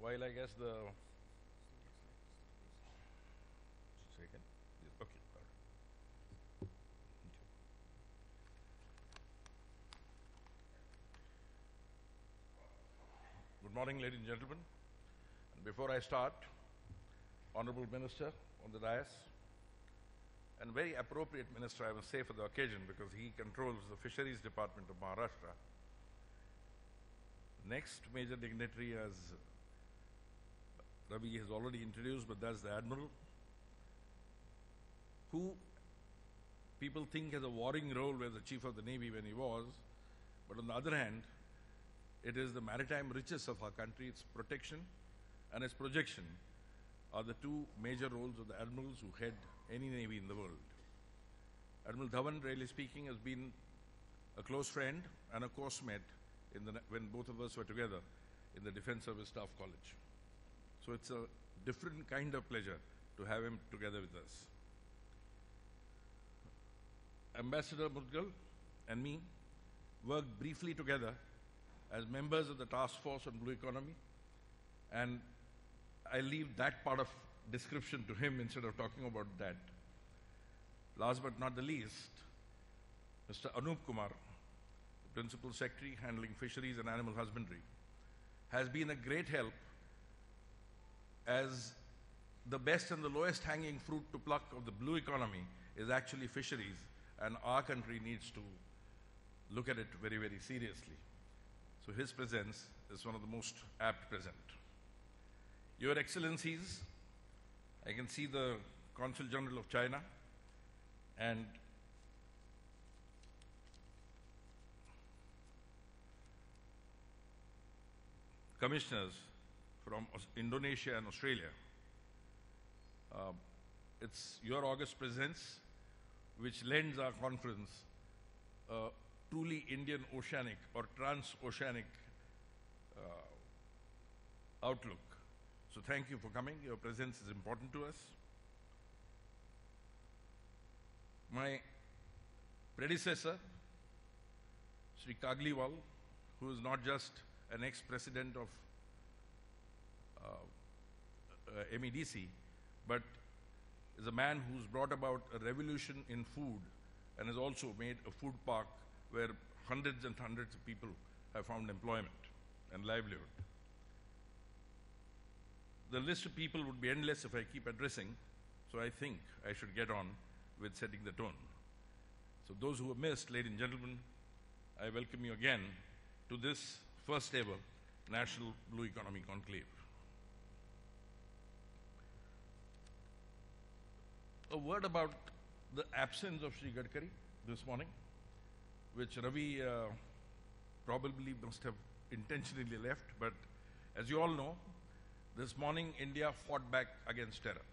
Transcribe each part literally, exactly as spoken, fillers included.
while I guess the second, okay, all right. Good morning, ladies and gentlemen. And before I start, Honorable Minister on the dais, and very appropriate minister, I must say, for the occasion, because he controls the Fisheries Department of Maharashtra. Next major dignitary, as Ravi has already introduced, but that's the Admiral, who people think has a warring role as the Chief of the Navy when he was, but on the other hand, it is the maritime riches of our country, its protection and its projection are the two major roles of the admirals who head any navy in the world. Admiral Dhawan, really speaking, has been a close friend and a course mate in the, when both of us were together in the Defense Service Staff College. So it's a different kind of pleasure to have him together with us. Ambassador Mudgal and me worked briefly together as members of the task force on blue economy, and I leave that part of description to him instead of talking about that. Last but not the least, Mister Anup Kumar, the Principal Secretary handling fisheries and animal husbandry, has been a great help as the best and the lowest hanging fruit to pluck of the blue economy is actually fisheries, and our country needs to look at it very, very seriously. So his presence is one of the most apt present. Your Excellencies, I can see the Consul General of China and commissioners from Indonesia and Australia. Uh, it's your august presence which lends our conference a truly Indian oceanic or trans-oceanic uh, outlook. So thank you for coming. Your presence is important to us. My predecessor, Sri Kagliwal, who is not just an ex-president of uh, uh, M E D C, but is a man who's brought about a revolution in food and has also made a food park where hundreds and hundreds of people have found employment and livelihood. The list of people would be endless if I keep addressing, so I think I should get on with setting the tone. So those who have missed, ladies and gentlemen, I welcome you again to this first ever National Blue Economy Conclave. A word about the absence of Sri Gadkari this morning, which Ravi uh, probably must have intentionally left, but as you all know, this morning India fought back against terror.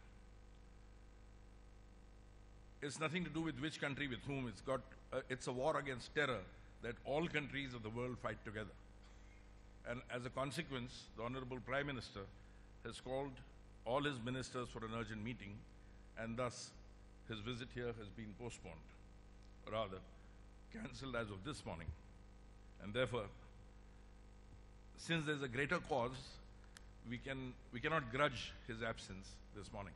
It's nothing to do with which country with whom. It's got, uh, it's a war against terror that all countries of the world fight together. And as a consequence, the Honorable Prime Minister has called all his ministers for an urgent meeting, and thus his visit here has been postponed, or rather cancelled as of this morning. And therefore, since there's a greater cause, we, can, we cannot grudge his absence this morning.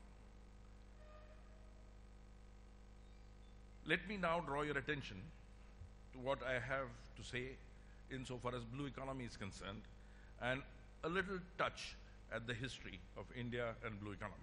Let me now draw your attention to what I have to say insofar as blue economy is concerned, and a little touch at the history of India and blue economy.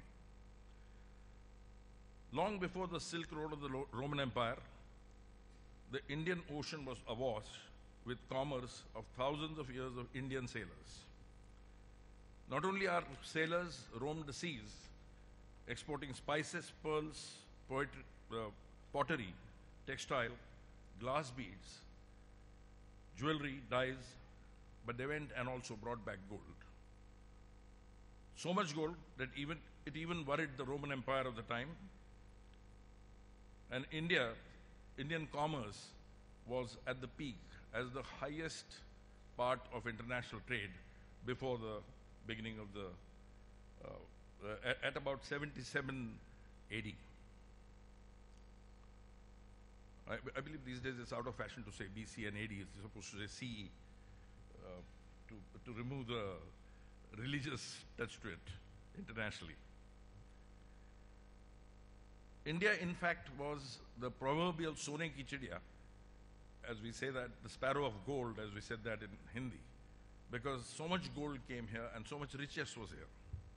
Long before the Silk Road of the Roman Empire, the Indian Ocean was awash with commerce of thousands of years of Indian sailors. Not only our sailors roamed the seas, exporting spices, pearls, poetry, uh, pottery, textile, glass beads, jewelry, dyes, but they went and also brought back gold. So much gold that even it even worried the Roman Empire of the time. And India, Indian commerce was at the peak as the highest part of international trade before the beginning of the, uh, uh, at, at about seventy-seven A D. I, I believe these days it's out of fashion to say B C and A D. It's supposed to say C E uh, to, to remove the religious touch to it internationally. India, in fact, was the proverbial Sone ki chidiya, as we say that, the sparrow of gold, as we said that in Hindi, because so much gold came here and so much riches was here.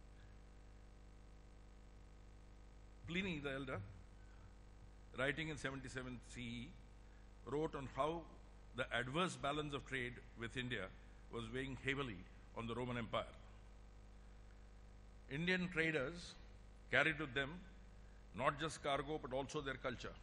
Pliny the Elder, writing in seventy-seven C E, wrote on how the adverse balance of trade with India was weighing heavily on the Roman Empire. Indian traders carried with them not just cargo but also their culture.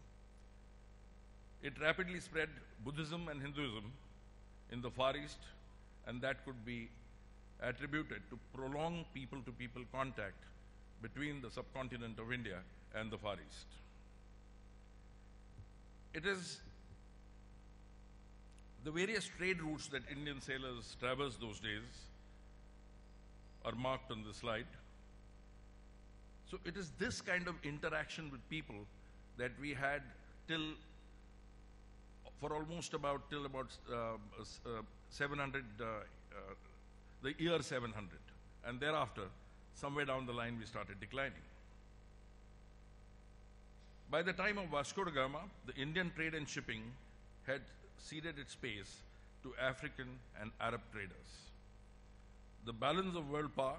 It rapidly spread Buddhism and Hinduism in the Far East, and that could be attributed to prolonged people-to-people contact between the subcontinent of India and the Far East. It is the various trade routes that Indian sailors traversed those days are marked on the slide. So it is this kind of interaction with people that we had till, for almost about, till about uh, uh, seven hundred, uh, uh, the year seven hundred. And thereafter, somewhere down the line, we started declining. By the time of Vasco da Gama, the Indian trade and shipping had ceded its space to African and Arab traders. The balance of world power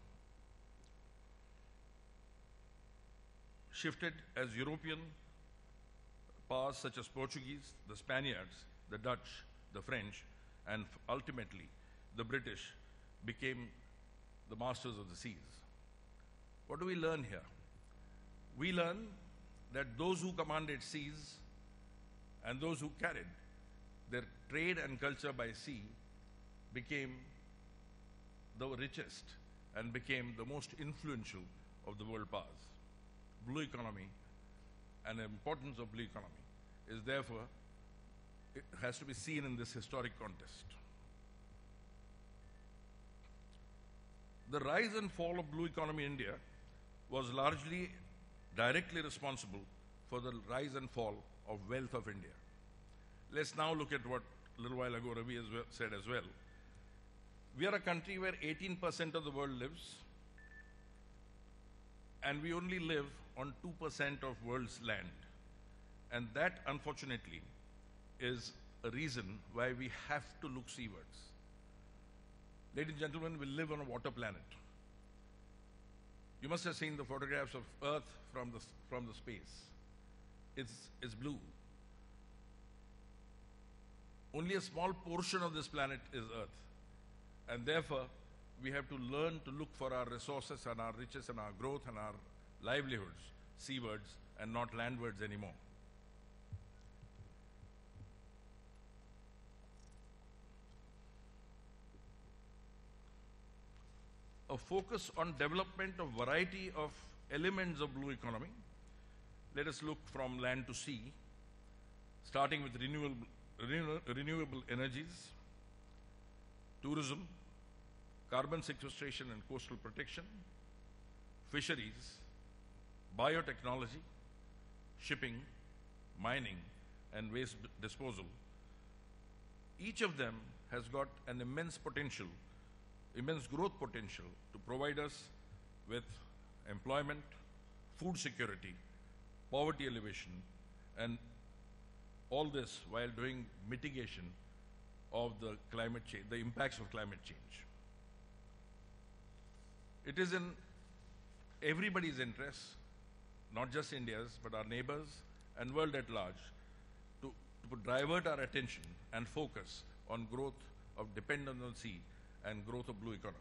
shifted as European powers such as Portuguese, the Spaniards, the Dutch, the French, and ultimately the British became the masters of the seas. What do we learn here? We learn that those who commanded seas and those who carried their trade and culture by sea became the richest and became the most influential of the world powers. Blue economy and the importance of blue economy is therefore, it has to be seen in this historic context. The rise and fall of blue economy in India was largely directly responsible for the rise and fall of wealth of India. Let's now look at what a little while ago Ravi has said as well. We are a country where eighteen percent of the world lives, and we only live on two percent of world's land. And that, unfortunately, is a reason why we have to look seawards. Ladies and gentlemen, we live on a water planet. You must have seen the photographs of Earth from the, from the space. It's, it's blue. Only a small portion of this planet is Earth. And therefore, we have to learn to look for our resources and our riches and our growth and our livelihoods seawards and not landwards anymore. A focus on development of variety of elements of blue economy. Let us look from land to sea, starting with renewable, renew, renewable energies, tourism, carbon sequestration and coastal protection, fisheries, biotechnology, shipping, mining, and waste disposal. Each of them has got an immense potential, immense growth potential to provide us with employment, food security, poverty elevation, and all this while doing mitigation of the climate change, the impacts of climate change. It is in everybody's interest, not just India's, but our neighbors and world at large, to, to divert our attention and focus on growth of dependence on sea and growth of blue economy.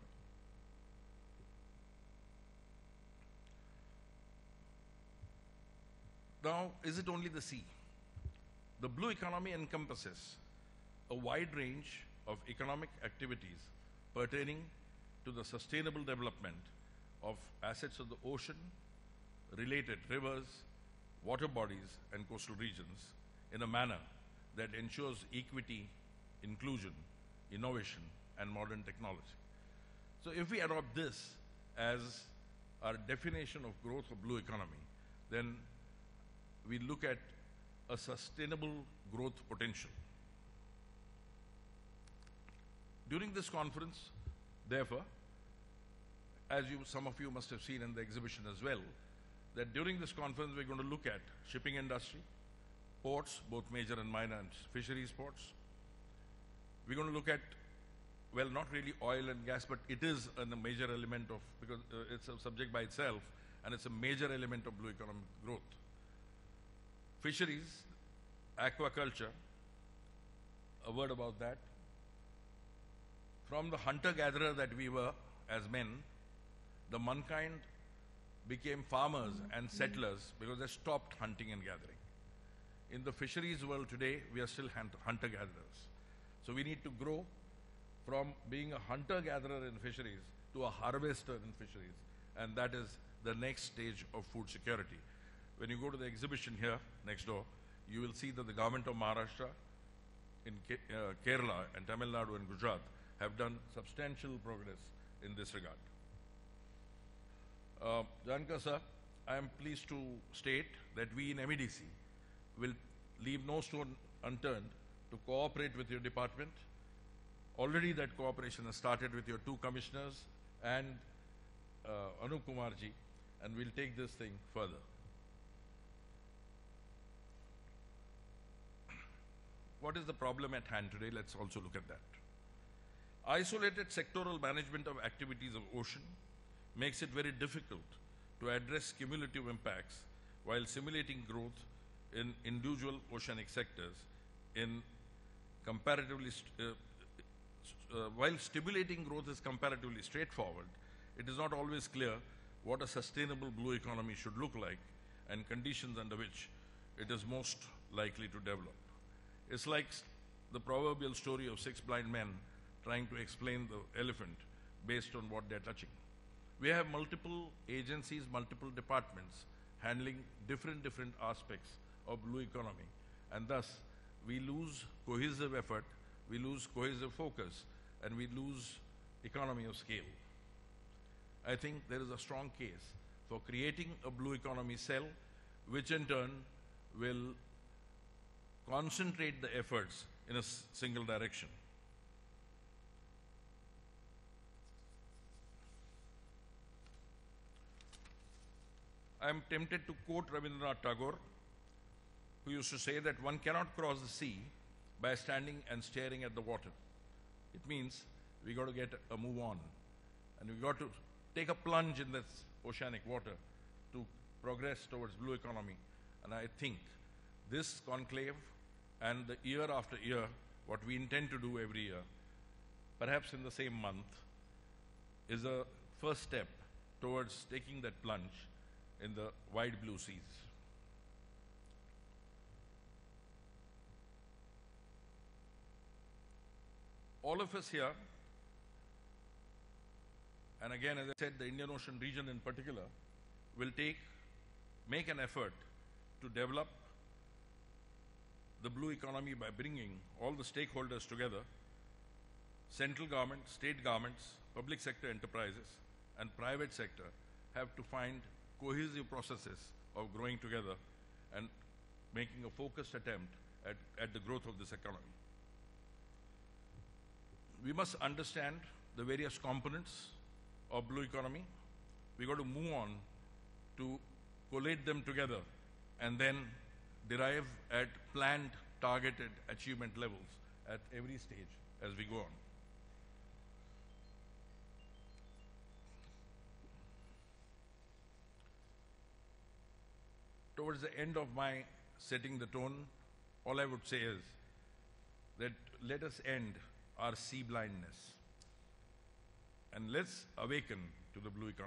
Now, is it only the sea? The blue economy encompasses a wide range of economic activities pertaining to the sustainable development of assets of the ocean, related rivers, water bodies, and coastal regions in a manner that ensures equity, inclusion, innovation, and modern technology. So if we adopt this as our definition of growth of blue economy, then we look at a sustainable growth potential. During this conference, Therefore, as you, some of you must have seen in the exhibition as well, that during this conference we're going to look at shipping industry, ports, both major and minor, and fisheries ports. We're going to look at, well, not really oil and gas, but it is a major element of, because uh, it's a subject by itself, and it's a major element of blue economic growth. Fisheries, aquaculture, a word about that. From the hunter-gatherer that we were as men, the mankind became farmers and settlers because they stopped hunting and gathering. In the fisheries world today, we are still hunter-gatherers. So we need to grow from being a hunter-gatherer in fisheries to a harvester in fisheries, and that is the next stage of food security. When you go to the exhibition here next door, you will see that the government of Maharashtra, in Ke uh, Kerala and Tamil Nadu and Gujarat have done substantial progress in this regard. Uh, Janka sir, I am pleased to state that we in M E D C will leave no stone unturned to cooperate with your department. Already that cooperation has started with your two commissioners and uh, Anup Kumar ji, and we'll take this thing further. What is the problem at hand today? Let's also look at that. Isolated sectoral management of activities of ocean makes it very difficult to address cumulative impacts while simulating growth in individual oceanic sectors in comparatively, uh, uh, while stimulating growth is comparatively straightforward, it is not always clear what a sustainable blue economy should look like and conditions under which it is most likely to develop. It's like the proverbial story of six blind men trying to explain the elephant based on what they're touching. We have multiple agencies, multiple departments handling different, different aspects of blue economy, and thus we lose cohesive effort, we lose cohesive focus, and we lose economy of scale. I think there is a strong case for creating a blue economy cell, which in turn will concentrate the efforts in a single direction. I am tempted to quote Rabindranath Tagore, who used to say that one cannot cross the sea by standing and staring at the water. It means we got to get a move on, and we got to take a plunge in this oceanic water to progress towards blue economy. And I think this conclave and the year after year, what we intend to do every year, perhaps in the same month, is a first step towards taking that plunge in the wide blue seas. All of us here, and again, as I said, the Indian Ocean region in particular, will take, make an effort to develop the blue economy by bringing all the stakeholders together: central government, state governments, public sector enterprises, and private sector have to find cohesive processes of growing together and making a focused attempt at, at the growth of this economy. We must understand the various components of blue economy. We got to move on to collate them together and then derive at planned, targeted achievement levels at every stage as we go on. Towards the end of my setting the tone, all I would say is that let us end our sea blindness and let's awaken to the blue economy.